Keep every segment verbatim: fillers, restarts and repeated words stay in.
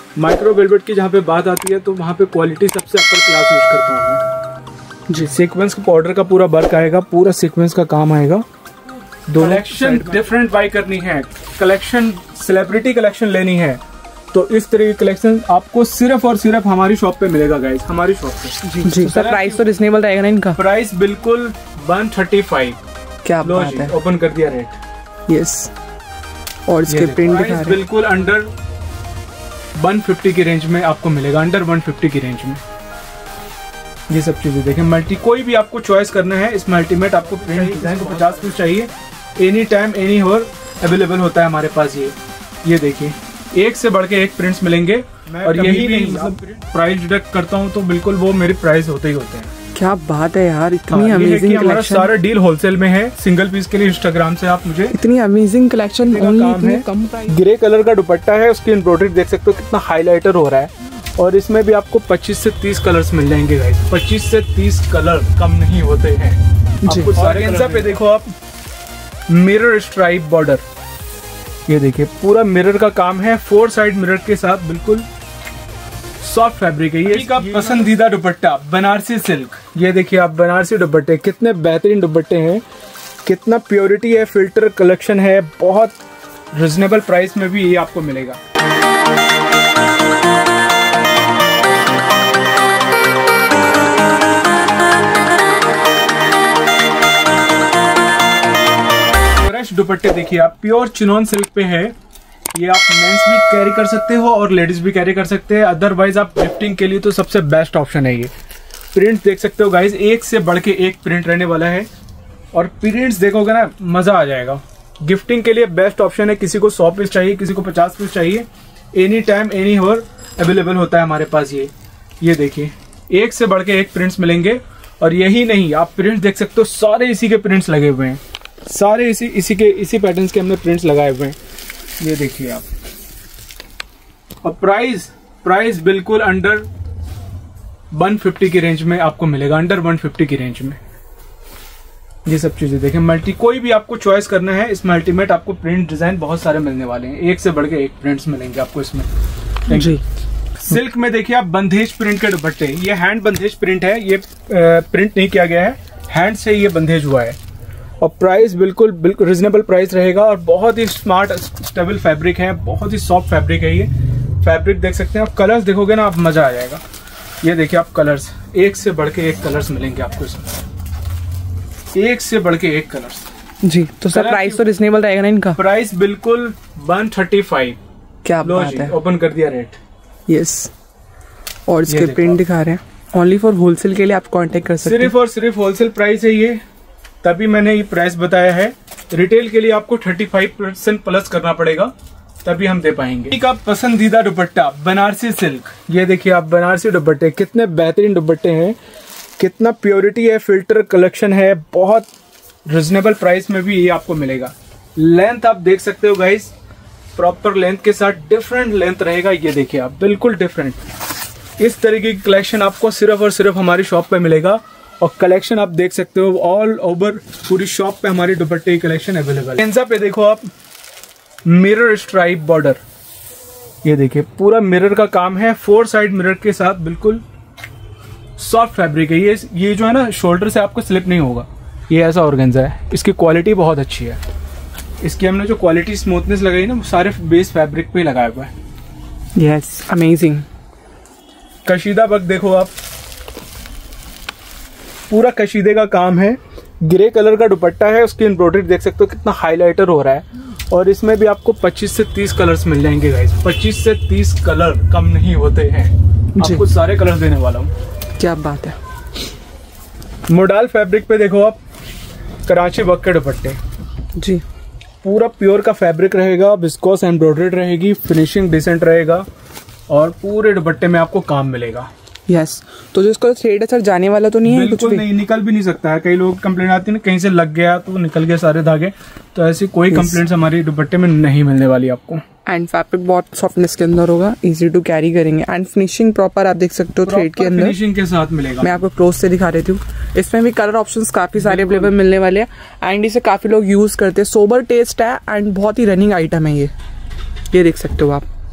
Micro velvet की जहाँ पे बात आती है तो वहाँ पे क्वालिटी सबसे अपर क्लास यूज करता हूँ मैं जी। सीक्वेंस का पाउडर का पूरा वर्क आएगा, पूरा सीक्वेंस का काम आएगा। कलेक्शन डिफरेंट बाई करनी है, कलेक्शन सेलिब्रिटी कलेक्शन लेनी है तो इस तरह की कलेक्शन आपको सिर्फ और सिर्फ हमारी शॉप पे मिलेगा गाइस, हमारी शॉप पे जी। जी सर, प्राइस तो रिजनेबल रहेगा ना इनका? प्राइस बिल्कुल वन थर्टी फाइव। क्या बात है, ओपन कर दिया रेट। यस, और इसके प्रिंट दिखा रहे हैं बिल्कुल अंडर वन फिफ्टी की रेंज में आपको मिलेगा, अंडर वन फिफ्टी की रेंज में ये सब चीजें देखें। मल्टी कोई भी आपको चॉइस करना है इस मल्टीमेट, आपको प्रिंट डिजाइन को पचास पीस चाहिए, any time any hour available होता है हमारे पास। ये ये देखिए एक से बढ़ के एक प्रिंट्स मिलेंगे और यही नहीं मतलब प्राइस डिडक्ट करता हूँ तो बिल्कुल वो मेरे प्राइस होते ही होते हैं। क्या बात है यार, इतनी अमेजिंग कलेक्शन। सारा डील होलसेल में है, सिंगल पीस के लिए इंस्टाग्राम से आप मुझे इतनी अमेजिंग कलेक्शन ओनली कम प्राइस। ग्रे कलर का दुपट्टा है, उसकी एम्ब्रॉयडरी देख सकते हो कितना हाईलाइटर हो रहा है और इसमें भी आपको पच्चीस से तीस कलर्स मिल जाएंगे गाइस। पच्चीस से तीस कलर कम नहीं होते हैं आपको सारे कलर पे। देखो आप मिरर स्ट्राइप बॉर्डर, ये देखिए पूरा मिरर का काम है, फोर साइड मिरर के साथ बिल्कुल सॉफ्ट फैब्रिक है। ये का पसंदीदा दुपट्टा बनारसी सिल्क, ये देखिए आप बनारसी दुपट्टे कितने बेहतरीन दुपट्टे हैं, कितना प्योरिटी है, फिल्टर कलेक्शन है, बहुत रिजनेबल प्राइस में भी ये आपको मिलेगा। दुपट्टे देखिए आप प्योर चिनॉन सिल्क पे है, ये आप मेंस भी कैरी कर सकते हो और लेडीज भी कैरी कर सकते हैं। अदरवाइज आप गिफ्टिंग के लिए तो सबसे बेस्ट ऑप्शन है। ये प्रिंट देख सकते हो गाइज, एक से बढ़ के एक प्रिंट रहने वाला है और प्रिंट्स देखोगे ना मजा आ जाएगा। गिफ्टिंग के लिए बेस्ट ऑप्शन है। किसी को सौ पीस चाहिए, किसी को पचास पीस चाहिए, any time any hour available होता है हमारे पास। ये ये देखिए एक से बढ़ के एक प्रिंट्स मिलेंगे और यही नहीं आप प्रिंट्स देख सकते हो, सारे इसी के प्रिंट्स लगे हुए हैं, सारे इसी इसी के इसी पैटर्न्स के हमने प्रिंट्स लगाए हुए हैं। ये देखिए आप, और प्राइस प्राइस बिल्कुल अंडर वन फिफ्टी की रेंज में आपको मिलेगा, अंडर वन फिफ्टी की रेंज में ये सब चीजें देखें। मल्टी कोई भी आपको चॉइस करना है इस मल्टीमेट, आपको प्रिंट डिजाइन बहुत सारे मिलने वाले हैं, एक से बढ़ के एक प्रिंट्स मिलेंगे आपको इसमें जी। सिल्क में देखिए आप बंदेज प्रिंट के दुपट्टे, ये हैंड बंदेज प्रिंट है, ये प्रिंट नहीं किया गया है, हैंड से ये बंदेज हुआ है और प्राइस बिल्कुल बिल्कुल रिजनेबल प्राइस रहेगा और बहुत ही स्मार्ट स्टेबल फैब्रिक है, बहुत ही सॉफ्ट फैब्रिक है। ये फैब्रिक देख सकते हैं आप, कलर्स देखोगे ना आप मजा आ जाएगा। ये देखिए आप कलर्स, एक से बढ़ के एक कलर्स मिलेंगे आपको इसमें, एक से बढ़ के एक कलर्स जी। तो सर प्राइस तो रिजनेबल रहेगा ना इनका? प्राइस बिल्कुल वन थर्टी फाइव। क्या बात है, ओपन कर दिया रेट। यस, और इसके प्रिंट दिखा रहे हैं। ओनली फॉर होलसेल के लिए आप कांटेक्ट कर सकते हैं, सिर्फ और सिर्फ होलसेल प्राइस है ये, तभी मैंने ये प्राइस बताया है। रिटेल के लिए आपको पैंतीस परसेंट प्लस करना पड़ेगा तभी हम दे पाएंगे। एक आप पसंदीदा दुपट्टा बनारसी सिल्क, ये देखिए आप बनारसी दुपट्टे कितने बेहतरीन दुपट्टे हैं, कितना प्योरिटी है, फिल्टर कलेक्शन है, बहुत रिजनेबल प्राइस में भी ये आपको मिलेगा। लेंथ आप देख सकते हो गाइस, प्रॉपर लेंथ के साथ डिफरेंट लेंथ रहेगा। ये देखिए आप बिल्कुल डिफरेंट इस तरीके की कलेक्शन आपको सिर्फ और सिर्फ हमारी शॉप पे मिलेगा और कलेक्शन आप देख सकते हो ऑल ओवर पूरी शॉप पे हमारी दुपट्टे की कलेक्शन अवेलेबल है। गेंजा पे देखो आप मिरर स्ट्राइप बॉर्डर, ये देखिए पूरा मिरर का काम है, फोर साइड मिरर के साथ बिल्कुल सॉफ्ट फैब्रिक है। ये ये जो है ना शोल्डर से आपको स्लिप नहीं होगा, ये ऐसा ऑर्गेन्जा है। इसकी क्वालिटी बहुत अच्छी है, इसकी हमने जो क्वालिटी स्मूथनेस लगाई ना वो सारे बेस फैब्रिक पे लगाया हुआ है। Yes, amazing. कशीदा वर्क देखो आप, पूरा कशीदे का काम है, ग्रे कलर का दुपट्टा है, उसकी एम्ब्रॉयडरी देख सकते हो कितना हाईलाइटर हो रहा है और इसमें भी आपको पच्चीस से तीस कलर्स मिल जाएंगे गाइस। पच्चीस से तीस कलर कम नहीं होते हैं, आपको सारे कलर देने वाला हूँ। क्या बात है। मोडाल फैब्रिक पे देखो आप कराची वर्क के दुपट्टे जी, पूरा प्योर का फैब्रिक रहेगा, विस्कोस एम्ब्रॉयडरी रहेगी, फिनिशिंग डिसेंट रहेगा और पूरे दुपट्टे में आपको काम मिलेगा। Yes yes. तो जो इसका थ्रेड है सर जाने वाला तो नहीं है? बिल्कुल नहीं, निकल भी नहीं सकता है। कई लोग कंप्लेंट आती है ना कहीं से लग गया तो निकल गए सारे धागे, तो ऐसी कोई yes. कंप्लेंट्स हमारी दुपट्टे में नहीं मिलने वाली आपको। एंड फैब्रिक बहुत सॉफ्टनेस के अंदर होगा, इजी टू कैरी करेंगे एंड फिनिशिंग प्रॉपर आप देख सकते हो थ्रेड के अंदर फिनिशिंग के साथ मिलेगा। मैं आपको क्लोज से दिखा देती हूँ। इसमें भी कलर ऑप्शंस काफी सारे अवेलेबल मिलने वाले हैं एंड इसे काफी लोग यूज करते हैं। सोबर टेस्ट है एंड बहुत ही रनिंग आइटम है ये ये देख सकते हो आप।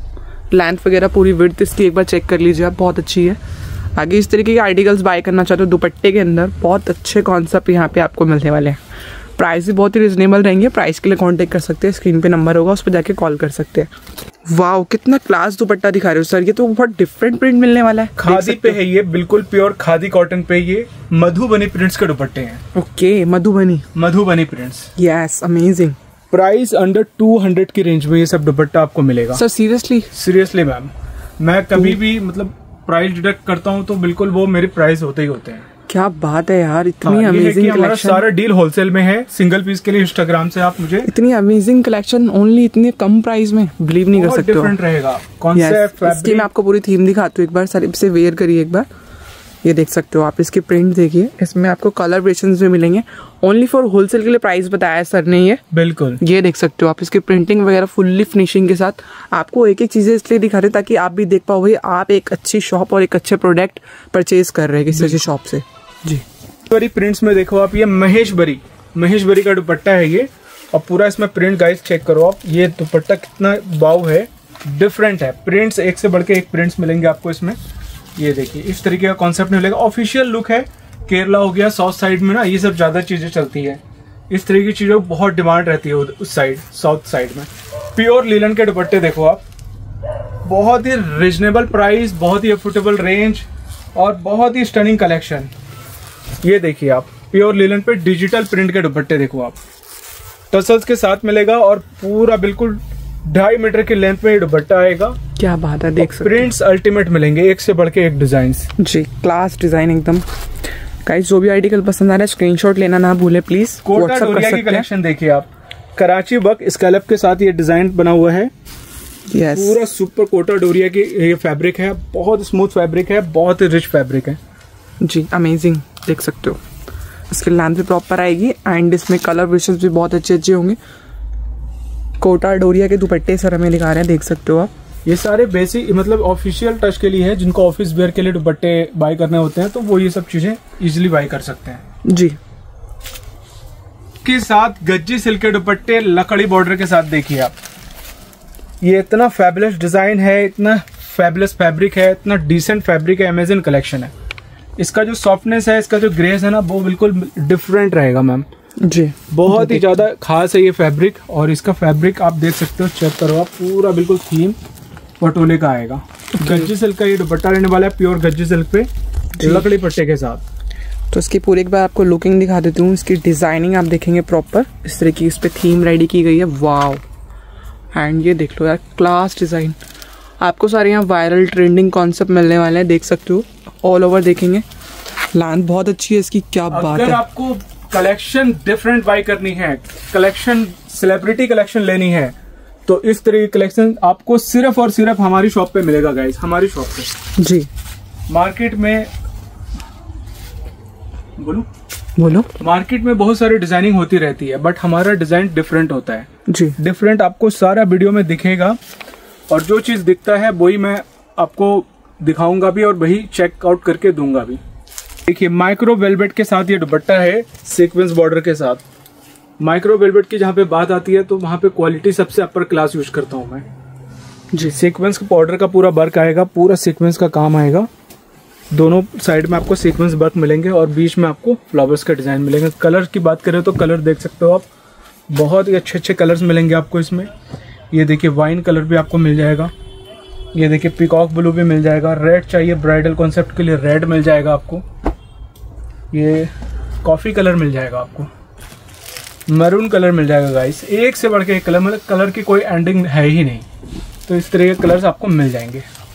लेंथ वगैरह पूरी विड्थ इसकी एक बार चेक कर लीजिए आप, बहुत अच्छी है। आगे इस तरीके के आर्टिकल्स बाय करना चाहते हो दुपट्टे के अंदर, बहुत अच्छे कॉन्सेप्ट यहाँ पे आपको मिलने वाले हैं। प्राइस भी बहुत ही रिजनेबल रहेंगे। प्राइस के लिए कांटेक्ट कर सकते हैं, स्क्रीन पे नंबर होगा, उस पर जाके कॉल कर सकते हैं। वाओ, कितना क्लास दुपट्टा दिखा रहे हो सर, ये तो बहुत डिफरेंट प्रिंट मिलने वाला है। खादी पे है ये, बिल्कुल प्योर खादी कॉटन पे ये मधुबनी प्रिंट्स के दुपट्टे हैं। Okay, Madhubani Madhubani prints, yes, amazing. Price under two hundred की रेंज में ये सब दुपट्टा आपको मिलेगा। सर सीरियसली सीरियसली मैम, मैं कभी भी मतलब प्राइस डिडक्ट करता हूँ तो बिल्कुल वो मेरे प्राइस होते ही होते हैं। क्या बात है यार, इतनी हाँ, अमेजिंग कलेक्शन। सारा डील होलसेल में है, सिंगल पीस के लिए इंस्टाग्राम से आप मुझे इतनी अमेजिंग कलेक्शन ओनली इतने कम प्राइस में, बिलीव नहीं कर सकते हो। डिफरेंट रहेगा कॉन्सेप्ट। yes, इसकी मैं आपको पूरी थीम दिखाती हूँ एक बार, सर इसे वेयर करिए एक बार। ये देख सकते हो आप, इसकी प्रिंट देखिए, इसमें आपको कलर वेरिएशंस भी मिलेंगे। ओनली फॉर होलसेल के लिए प्राइस बताया सर ने ये, बिल्कुल। ये देख सकते हो आप, इसकी प्रिंटिंग वगैरह फुल्ली फिनिशिंग के साथ। आपको एक एक चीजें इसलिए दिखा रहे ताकि आप भी देख पाओ भाई आप एक अच्छी शॉप और एक अच्छे प्रोडक्ट परचेज कर रहे हैं किसी अच्छी शॉप से। जी, बरी प्रिंट्स में देखो आप, ये महेश बरी महेश बरी का दुपट्टा है ये, और पूरा इसमें प्रिंट गाइस चेक करो आप, ये दुपट्टा कितना वाव है, डिफरेंट है। प्रिंट्स एक से बढ़ के एक प्रिंट्स मिलेंगे आपको इसमें। ये देखिए इस तरीके का कॉन्सेप्ट मिलेगा, ऑफिशियल लुक है। केरला हो गया, साउथ साइड में ना ये सब ज्यादा चीजें चलती है, इस तरीके की चीजों की बहुत डिमांड रहती है उस साइड, साउथ साइड में। प्योर लिनन के दुपट्टे देखो आप, बहुत ही रिजनेबल प्राइस, बहुत ही अफोर्डेबल रेंज और बहुत ही स्टनिंग कलेक्शन। ये देखिए आप, प्योर लिनन पे डिजिटल प्रिंट के दुपट्टे देखो आप, टसल्स के साथ मिलेगा और पूरा बिल्कुल ढाई मीटर की लेंथ में ये दुपट्टा आएगा। क्या बात है, देख सकते हो प्रिंट्स अल्टीमेट मिलेंगे, एक से बढ़ के एक डिजाइन। जी, क्लास डिजाइन एकदम। गाइस जो भी आर्टिकल पसंद आ रहा है स्क्रीनशॉट लेना ना भूले प्लीज। कोटा डोरिया की कलेक्शन देखिए आप, कराची वर्क स्कैलप के साथ ये डिजाइन बना हुआ है। yes. पूरा सुपर कोटा डोरिया की ये फैब्रिक है, बहुत स्मूथ फैब्रिक है, बहुत ही रिच फैब्रिक है। जी, अमेजिंग, देख सकते हो। इसकी लेंथ भी प्रॉपर आएगी एंड इसमें कलर वेरिएशंस भी बहुत अच्छे अच्छे होंगे। कोटा डोरिया के दुपट्टे सर हमें दिखा रहे हैं, देख सकते हो आप। ये सारे बेसिक मतलब ऑफिशियल टच के लिए है, जिनको ऑफिस वेयर के लिए दुपट्टे बाय करने होते हैं तो वो ये सब चीजें इजीली बाय कर सकते हैं। जी, के साथ गज्जी सिल्क के दुपट्टे लकड़ी बॉर्डर के साथ देखिए आप, ये इतना फैबुलस डिजाइन है, इतना फैबुलस फैब्रिक है, इतना डिसेंट फैब्रिक है, अमेजिंग कलेक्शन है। इसका जो सॉफ्टनेस है, इसका जो ग्रेस है ना, वो बिल्कुल डिफरेंट रहेगा मैम। जी, बहुत ही ज्यादा खास है ये फैब्रिक। और इसका फैब्रिक आप देख सकते हो, चेक करो आप, पूरा बिल्कुल थीम पटोले का आएगा। गज्जी सिल्क का ये दुपट्टा रहने वाला है, प्योर गज्जी सिल्क पे लकड़ी पट्टे के साथ। तो इसकी पूरी एक बार आपको लुकिंग दिखा देती हूँ। इसकी डिजाइनिंग आप देखेंगे प्रॉपर, इस तरह की इस पे थीम रेडी की गई है। वाओ, एंड ये देख लो यार, क्लास डिजाइन। आपको सारे यहाँ वायरल ट्रेंडिंग कॉन्सेप्ट मिलने वाले हैं, देख सकते हो। ऑल ओवर देखेंगे, लेंथ बहुत अच्छी है इसकी, क्या बात है। अगर आपको कलेक्शन डिफरेंट बाय करनी है, कलेक्शन सेलिब्रिटी कलेक्शन लेनी है, तो इस तरह की कलेक्शन आपको सिर्फ और सिर्फ हमारी शॉप पे मिलेगा गाइस, हमारी शॉप पे। जी, मार्केट में बोलो बोलो मार्केट में बहुत सारी डिजाइनिंग होती रहती है, बट हमारा डिजाइन डिफरेंट होता है। जी, डिफरेंट आपको सारा वीडियो में दिखेगा, और जो चीज दिखता है वही मैं आपको दिखाऊंगा भी और वही चेकआउट करके दूंगा भी। देखिए माइक्रो वेलवेट के साथ ये दुपट्टा है, सीक्वेंस बॉर्डर के साथ। माइक्रो वेलवेट की जहाँ पे बात आती है तो वहाँ पे क्वालिटी सबसे अपर क्लास यूज करता हूँ मैं। जी, सीक्वेंस का बॉर्डर का पूरा वर्क आएगा, पूरा सीक्वेंस का काम आएगा। दोनों साइड में आपको सीक्वेंस वर्क मिलेंगे और बीच में आपको फ्लावर्स का डिजाइन मिलेंगे। कलर की बात करें तो कलर देख सकते हो आप, बहुत ही अच्छे अच्छे कलर्स मिलेंगे आपको इसमें। ये देखिए वाइन कलर भी आपको मिल जाएगा, ये देखिए पीकॉक ब्लू भी मिल जाएगा, रेड चाहिए ब्राइडल कॉन्सेप्ट के लिए रेड मिल जाएगा आपको, ये कॉफी कलर मिल जाएगा आपको, मैरून कलर मिल जाएगा गाइस। एक से बढ़ के एक कलर, मतलब कलर की कोई एंडिंग है ही नहीं। तो इस तरह के कलर्स आपको मिल जाएंगे।